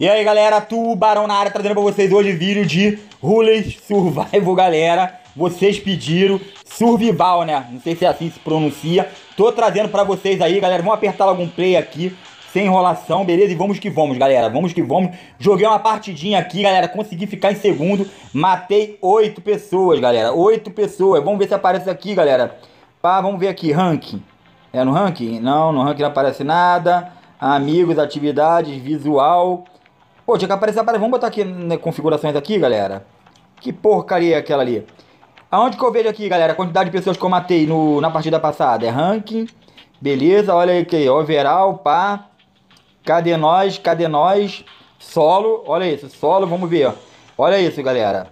E aí galera, Tubarão na área, trazendo pra vocês hoje vídeo de Rules Survival, galera. Vocês pediram Survival, né? Não sei se é assim que se pronuncia. Tô trazendo pra vocês aí, galera. Vamos apertar algum play aqui, sem enrolação, beleza? E vamos que vamos, galera. Vamos que vamos. Joguei uma partidinha aqui, galera. Consegui ficar em segundo. Matei 8 pessoas, galera. 8 pessoas. Vamos ver se aparece aqui, galera. Pá, vamos ver aqui, ranking. É no ranking? Não, no ranking não aparece nada. Amigos, atividades, visual. Pô, tinha que aparecer. Vamos botar aqui nas configurações aqui, galera. Que porcaria é aquela ali? Aonde que eu vejo aqui, galera? A quantidade de pessoas que eu matei na partida passada. É ranking. Beleza, olha aí aqui. Overall, pá. Cadê nós? Cadê nós? Solo. Olha isso, solo. Vamos ver, ó. Olha isso, galera.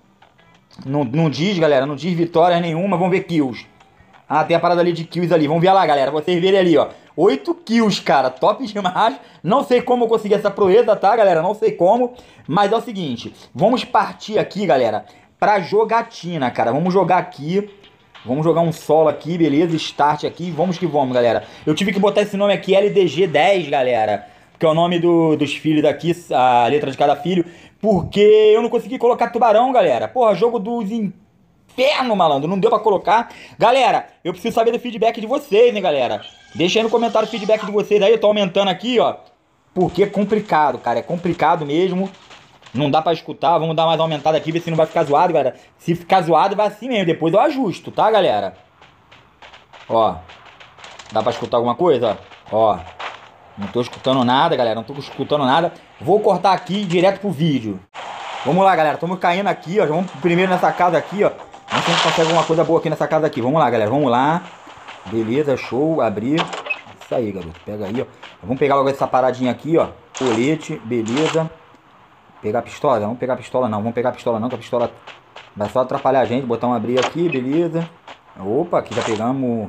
Não diz, galera. Não diz vitória nenhuma. Vamos ver kills. Ah, tem a parada ali de kills ali. Vamos ver lá, galera. Vocês verem ali, ó. 8 kills, cara. Top demais. Não sei como eu consegui essa proeza, tá, galera? Não sei como. Mas é o seguinte. Vamos partir aqui, galera, pra jogatina, cara. Vamos jogar aqui. Vamos jogar um solo aqui, beleza? Start aqui. Vamos que vamos, galera. Eu tive que botar esse nome aqui, LDG10, galera. Que é o nome dos filhos daqui. A letra de cada filho. Porque eu não consegui colocar tubarão, galera. Porra, jogo dos inferno, malandro, não deu pra colocar. Galera, eu preciso saber do feedback de vocês, né, galera? Deixa aí no comentário o feedback de vocês aí. Eu tô aumentando aqui, ó. Porque é complicado, cara. É complicado mesmo. Não dá pra escutar. Vamos dar mais uma aumentada aqui, ver se não vai ficar zoado, galera. Se ficar zoado, vai assim mesmo. Depois eu ajusto, tá, galera? Ó. Dá pra escutar alguma coisa? Ó. Não tô escutando nada, galera. Não tô escutando nada. Vou cortar aqui direto pro vídeo. Vamos lá, galera. Estamos caindo aqui, ó. Já vamos primeiro nessa casa aqui, ó. Vamos ver se a gente consegue alguma coisa boa aqui nessa casa aqui. Vamos lá, galera. Vamos lá. Beleza, show. Abrir. Isso aí, garoto. Pega aí, ó. Vamos pegar logo essa paradinha aqui, ó. Colete. Beleza. Pegar a pistola? Vamos pegar a pistola não. Vamos pegar a pistola não, que a pistola vai só atrapalhar a gente. Botar um abrir aqui, beleza. Opa, aqui já pegamos.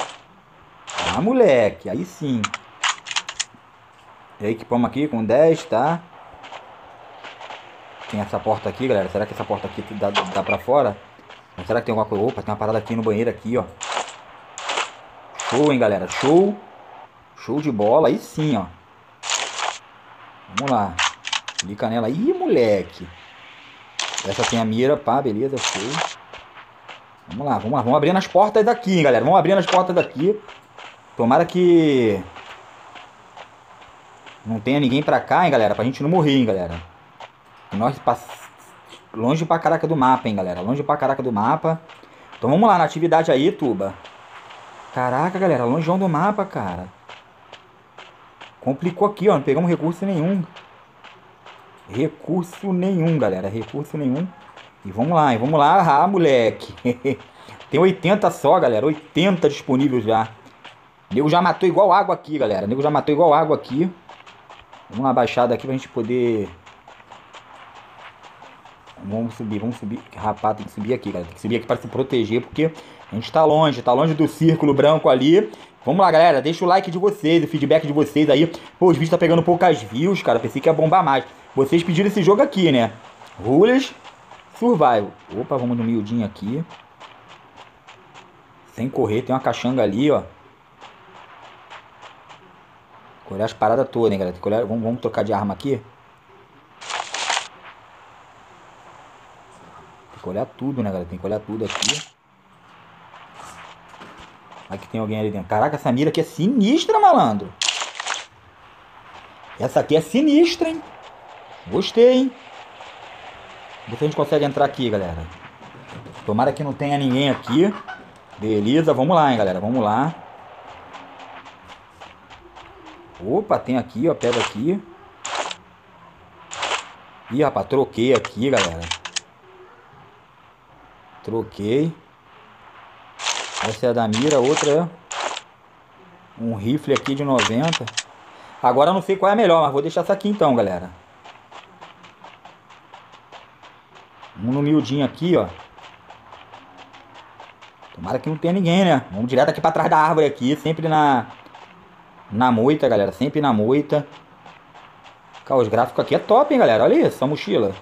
Ah, moleque. Aí sim. E aí, equipamos aqui com 10, tá? Tem essa porta aqui, galera. Será que essa porta aqui dá pra fora? Mas será que tem alguma coisa? Opa, tem uma parada aqui no banheiro aqui, ó. Show, hein, galera. Show. Show de bola. Aí sim, ó. Vamos lá. Clica nela. Ih, moleque. Essa tem a mira, pá. Beleza, show. Vamos lá, vamos lá. Vamos abrindo as portas daqui, hein, galera. Vamos abrindo as portas daqui. Tomara que não tenha ninguém pra cá, hein, galera. Pra gente não morrer, hein, galera. Nós longe pra caraca do mapa, hein, galera. Longe pra caraca do mapa. Então vamos lá na atividade aí, Tuba. Caraca, galera. Longeão do mapa, cara. Complicou aqui, ó. Não pegamos recurso nenhum. Recurso nenhum, galera. Recurso nenhum. E vamos lá, hein. Vamos lá. Ah, moleque. Tem 80 só, galera. 80 disponíveis já. O nego já matou igual água aqui, galera. O nego já matou igual água aqui. Vamos na baixada aqui pra gente poder... Vamos subir. Rapaz, tem que subir aqui, galera. Tem que subir aqui para se proteger, porque a gente tá longe do círculo branco ali. Vamos lá, galera. Deixa o like de vocês, o feedback de vocês aí. Pô, os vídeos tá pegando poucas views, cara. Pensei que ia bombar mais. Vocês pediram esse jogo aqui, né? Rules Survival. Opa, vamos no miudinho aqui. Sem correr, tem uma caixanga ali, ó. Olhar as paradas todas, hein, galera. Tem que olhar... Vamos trocar de arma aqui. Tem que olhar tudo, né, galera? Tem que olhar tudo aqui. Aqui tem alguém ali dentro. Caraca, essa mira aqui é sinistra, malandro. Essa aqui é sinistra, hein? Gostei, hein? Vê se a gente consegue entrar aqui, galera. Tomara que não tenha ninguém aqui. Beleza, vamos lá, hein, galera. Vamos lá. Opa, tem aqui, ó. Pega aqui. Ih, rapaz, troquei aqui, galera. Troquei. Essa é a da mira, outra é um rifle aqui de 90. Agora eu não sei qual é a melhor, mas vou deixar essa aqui então, galera. Vamos no miudinho aqui, ó. Tomara que não tenha ninguém, né? Vamos direto aqui pra trás da árvore aqui, sempre na moita, galera. Sempre na moita. Cara, os gráficos aqui é top, hein, galera. Olha isso, essa mochila.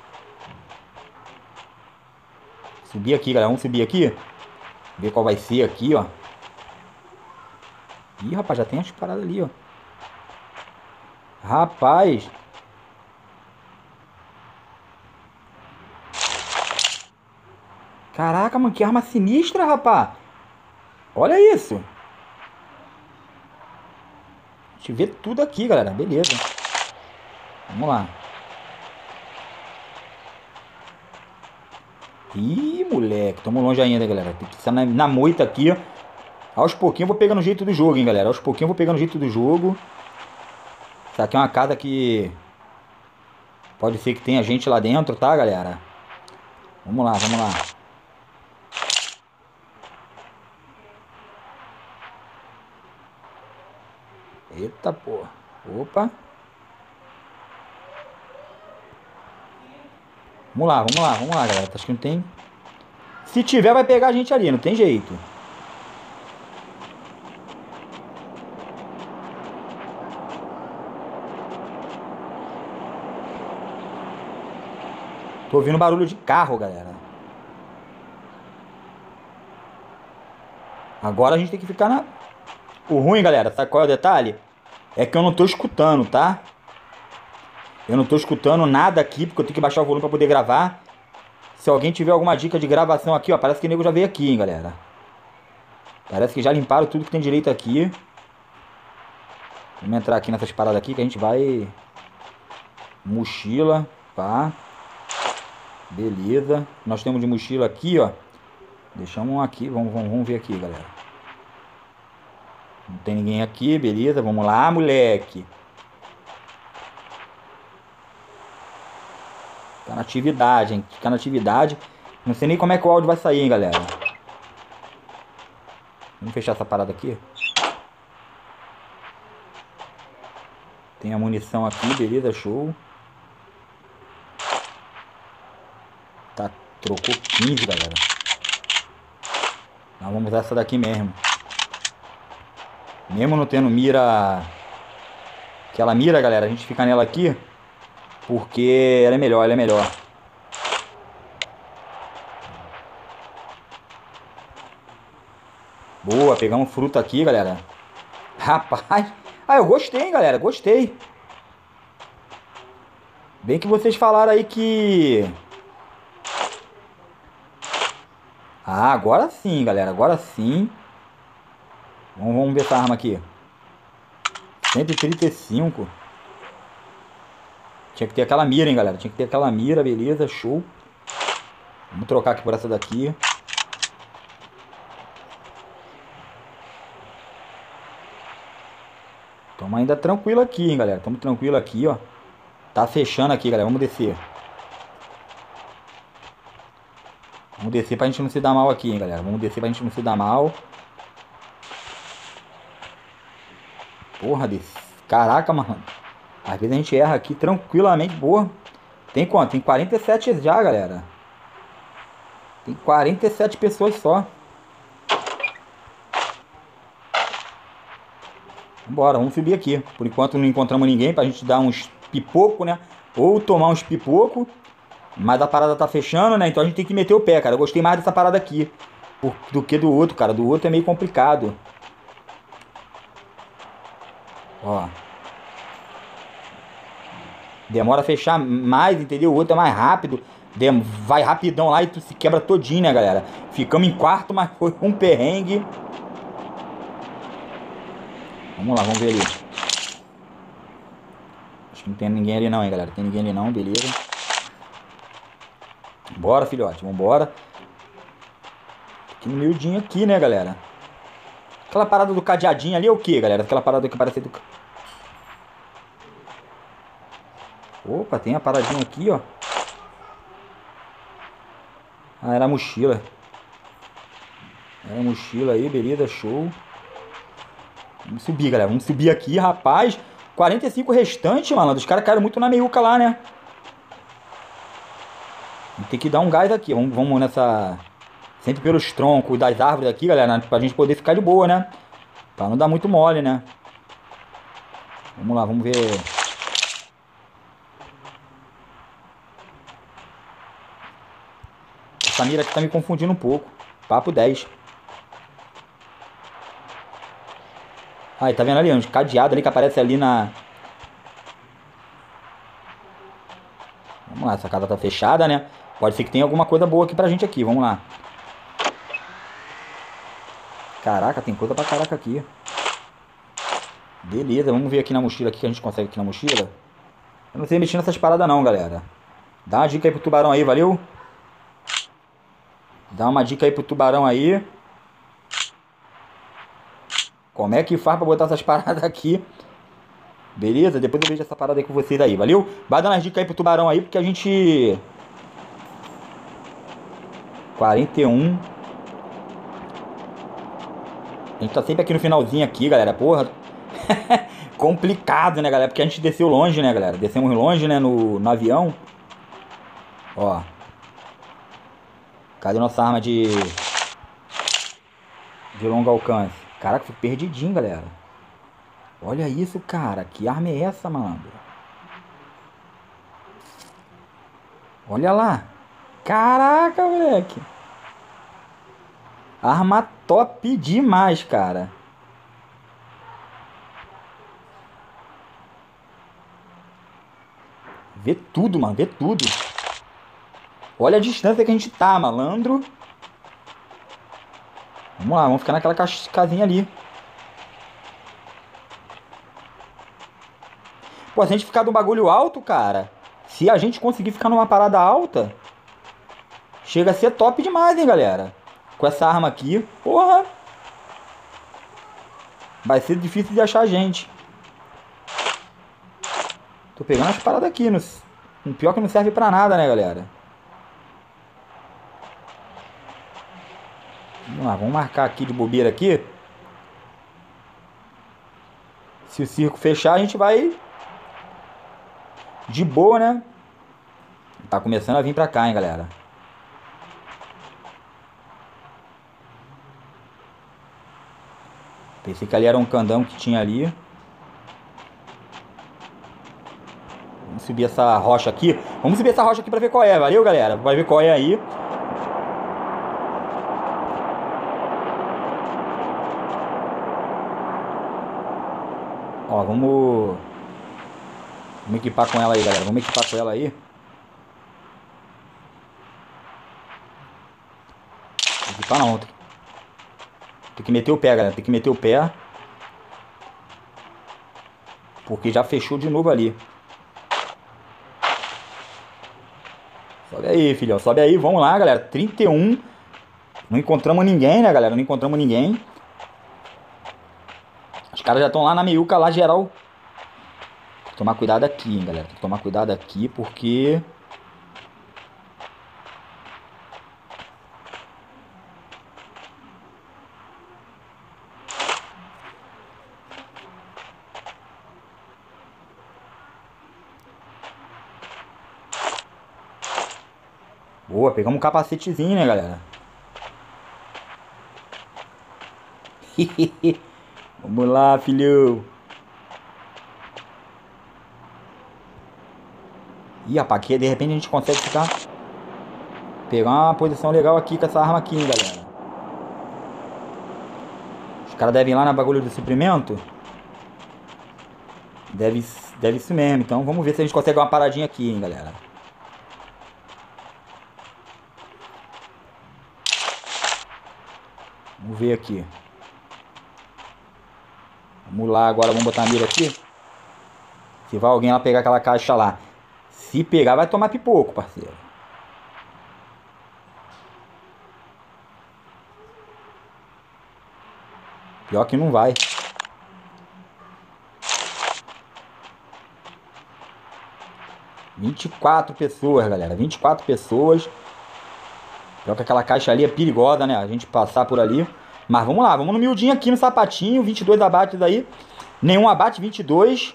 Subir aqui, galera. Vamos subir aqui. Ver qual vai ser aqui, ó. Ih, rapaz, já tem as paradas ali, ó. Rapaz. Caraca, mano, que arma sinistra, rapá. Olha isso. A gente vê tudo aqui, galera. Beleza. Vamos lá. Ih, moleque. Tamo longe ainda, galera. Tem que estar na moita aqui, ó. Aos pouquinhos eu vou pegando o jeito do jogo, hein, galera. Aos pouquinhos eu vou pegando o jeito do jogo. Isso aqui é uma casa que... pode ser que tenha gente lá dentro, tá, galera? Vamos lá, vamos lá. Eita, porra. Opa. Vamos lá, galera. Acho que não tem... se tiver, vai pegar a gente ali, não tem jeito. Tô ouvindo barulho de carro, galera. Agora a gente tem que ficar na... o ruim, galera, sabe qual é o detalhe? É que eu não tô escutando, tá? Eu não tô escutando nada aqui, porque eu tenho que baixar o volume pra poder gravar. Se alguém tiver alguma dica de gravação aqui, ó, parece que o nego já veio aqui, hein, galera. Parece que já limparam tudo que tem direito aqui. Vamos entrar aqui nessas paradas aqui que a gente vai... mochila, pá. Beleza. Nós temos de mochila aqui, ó. Deixamos um aqui, vamos ver aqui, galera. Não tem ninguém aqui, beleza. Vamos lá, moleque. Ficar na atividade, hein? Ficar na atividade. Não sei nem como é que o áudio vai sair, hein, galera. Vamos fechar essa parada aqui. Tem a munição aqui, beleza, show. Tá, trocou 15, galera. Nós vamos usar essa daqui mesmo. Mesmo não tendo mira... aquela mira, galera, a gente fica nela aqui. Porque ela é melhor, ela é melhor. Boa, pegamos fruta aqui, galera. Rapaz. Ah, eu gostei, galera, gostei. Bem que vocês falaram aí que... ah, agora sim, galera, agora sim. Vamos ver essa arma aqui. 135. Tinha que ter aquela mira, hein, galera. Tinha que ter aquela mira, beleza, show. Vamos trocar aqui por essa daqui. Tamo ainda tranquilo aqui, hein, galera. Tamo tranquilo aqui, ó. Tá fechando aqui, galera. Vamos descer. Vamos descer pra gente não se dar mal aqui, hein, galera. Vamos descer pra gente não se dar mal. Porra, desse... caraca, mano. Às vezes a gente erra aqui tranquilamente, boa. Tem quanto? Tem 47 já, galera. Tem 47 pessoas só. Vambora, vamos subir aqui. Por enquanto não encontramos ninguém pra gente dar uns pipoco, né? Ou tomar uns pipoco. Mas a parada tá fechando, né? Então a gente tem que meter o pé, cara. Eu gostei mais dessa parada aqui do que do outro, cara. Do outro é meio complicado. Ó. Demora a fechar mais, entendeu? O outro é mais rápido. Vai rapidão lá e tu se quebra todinho, né, galera? Ficamos em quarto, mas foi um perrengue. Vamos lá, vamos ver ali. Acho que não tem ninguém ali não, hein, galera. Tem ninguém ali não, beleza. Bora, filhote, vambora. Aqui no meiodinho aqui, né, galera? Aquela parada do cadeadinho ali é o que, galera? Aquela parada que parece do... opa, tem a paradinha aqui, ó. Ah, era a mochila. Era a mochila aí, beleza, show. Vamos subir, galera. Vamos subir aqui, rapaz. 45 restante, mano. Os caras caíram muito na meiuca lá, né? Tem que dar um gás aqui. Vamos nessa... sempre pelos troncos das árvores aqui, galera. Pra gente poder ficar de boa, né? Pra não dar muito mole, né? Vamos lá, vamos ver... essa mira aqui tá me confundindo um pouco. Papo 10. Aí, tá vendo ali? Um cadeado ali que aparece ali na... vamos lá, essa casa tá fechada, né? Pode ser que tenha alguma coisa boa aqui pra gente aqui. Vamos lá. Caraca, tem coisa pra caraca aqui. Beleza, vamos ver aqui na mochila aqui que a gente consegue aqui na mochila. Eu não sei mexer nessas paradas não, galera. Dá uma dica aí pro tubarão aí, valeu? Dá uma dica aí pro tubarão aí. Como é que faz pra botar essas paradas aqui? Beleza? Depois eu vejo essa parada aí com vocês aí, valeu? Vai dando as dicas aí pro tubarão aí, porque a gente... 41. A gente tá sempre aqui no finalzinho aqui, galera. Porra. Complicado, né, galera? Porque a gente desceu longe, né, galera? Descemos longe, né, no avião. Ó. Cadê nossa arma de longo alcance? Caraca, fui perdidinho, galera. Olha isso, cara. Que arma é essa, malandro? Olha lá. Caraca, moleque. Arma top demais, cara. Vê tudo, mano. Vê tudo. Olha a distância que a gente tá, malandro. Vamos lá, vamos ficar naquela casinha ali. Pô, se a gente ficar num bagulho alto, cara. Se a gente conseguir ficar numa parada alta, chega a ser top demais, hein, galera. Com essa arma aqui, porra. Vai ser difícil de achar a gente. Tô pegando as paradas aqui. No pior que não serve pra nada, né, galera. Vamos lá, vamos marcar aqui de bobeira aqui. Se o circo fechar, a gente vai de boa, né? Tá começando a vir pra cá, hein, galera. Pensei que ali era um candão que tinha ali. Vamos subir essa rocha aqui. Vamos subir essa rocha aqui pra ver qual é. Valeu, galera? Vai ver qual é aí. Ó, vamos equipar com ela aí, galera. Vamos equipar com ela aí. Equipar não. Tem que meter o pé, galera. Tem que meter o pé. Porque já fechou de novo ali. Sobe aí, filhão. Sobe aí. Vamos lá, galera. 31. Não encontramos ninguém, né, galera? Não encontramos ninguém. Os caras já estão lá na meiuca, lá geral. Tem que tomar cuidado aqui, hein, galera. Tem que tomar cuidado aqui, porque... Boa, pegamos um capacetezinho, né, galera? Vamos lá, filhão. Ih, rapaz, aqui de repente a gente consegue ficar... Pegar uma posição legal aqui com essa arma aqui, hein, galera. Os caras devem ir lá na bagulho do suprimento. Deve isso mesmo. Então vamos ver se a gente consegue uma paradinha aqui, hein, galera. Vamos ver aqui. Vamos lá agora, vamos botar a mira aqui. Se vai alguém lá pegar aquela caixa lá. Se pegar, vai tomar pipoco, parceiro. Pior que não vai. ...24 pessoas, galera. 24 pessoas. Pior que aquela caixa ali é perigosa, né? A gente passar por ali. Mas vamos lá, vamos no miudinho aqui no sapatinho. 22 abates aí. Nenhum abate, 22.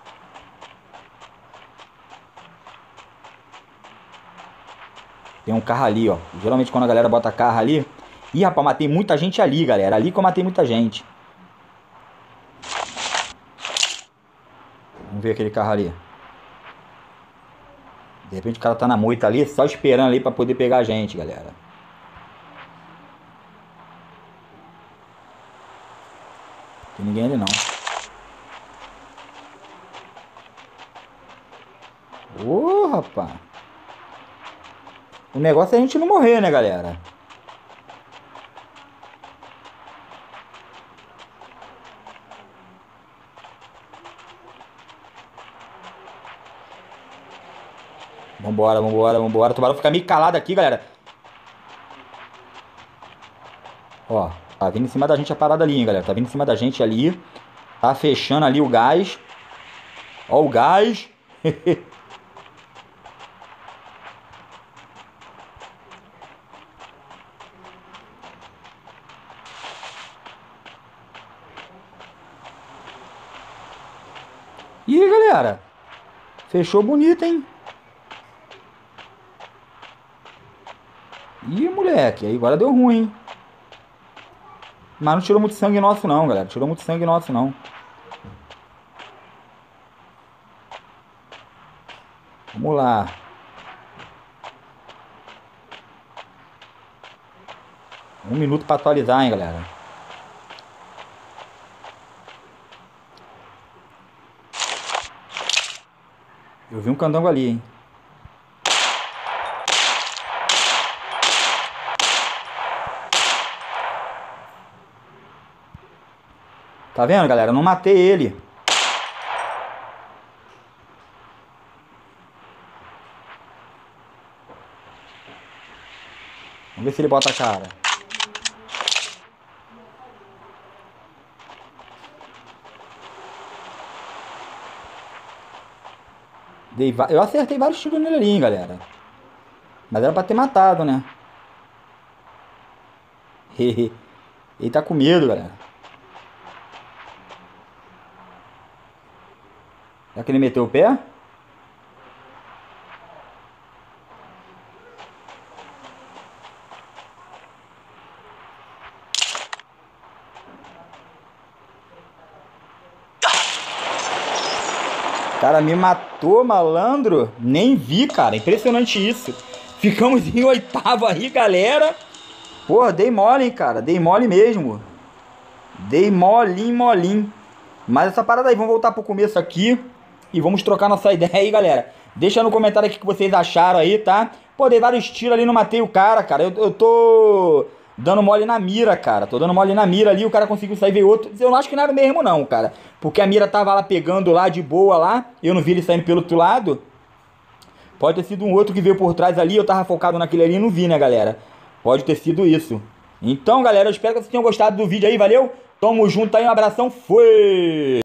Tem um carro ali, ó. Geralmente quando a galera bota carro ali... Ih, rapaz, matei muita gente ali, galera. Ali que eu matei muita gente. Vamos ver aquele carro ali. De repente o cara tá na moita ali, só esperando ali pra poder pegar a gente, galera. Tem ninguém ali não. Ô, rapaz. O negócio é a gente não morrer, né, galera? Vambora, vambora, vambora. O tubarão fica meio calado aqui, galera. Ó, tá vindo em cima da gente a parada ali, hein, galera. Tá vindo em cima da gente ali. Tá fechando ali o gás. Ó o gás. Ih, galera. Fechou bonito, hein? Ih, moleque. Aí agora deu ruim, hein? Mas não tirou muito sangue nosso não, galera. Tirou muito sangue nosso não. Vamos lá. Um minuto pra atualizar, hein, galera. Eu vi um candango ali, hein. Tá vendo, galera? Eu não matei ele. Vamos ver se ele bota a cara. Eu acertei vários tiros nele ali, hein, galera. Mas era pra ter matado, né? Ele tá com medo, galera. Será que ele meteu o pé? Cara, me matou, malandro. Nem vi, cara. Impressionante isso. Ficamos em oitavo aí, galera. Porra, dei mole, hein, cara. Dei mole mesmo. Dei molinho, molinho. Mas essa parada aí, vamos voltar pro começo aqui. E vamos trocar nossa ideia aí, galera. Deixa no comentário aqui o que vocês acharam aí, tá? Pô, dei vários tiros ali, não matei o cara, cara. Eu tô dando mole na mira, cara. Tô dando mole na mira ali, o cara conseguiu sair, veio outro. Eu não acho que não era o mesmo não, cara. Porque a mira tava lá pegando lá de boa lá. Eu não vi ele saindo pelo outro lado. Pode ter sido um outro que veio por trás ali. Eu tava focado naquele ali e não vi, né, galera? Pode ter sido isso. Então, galera, eu espero que vocês tenham gostado do vídeo aí, valeu? Tamo junto aí, um abração, foi!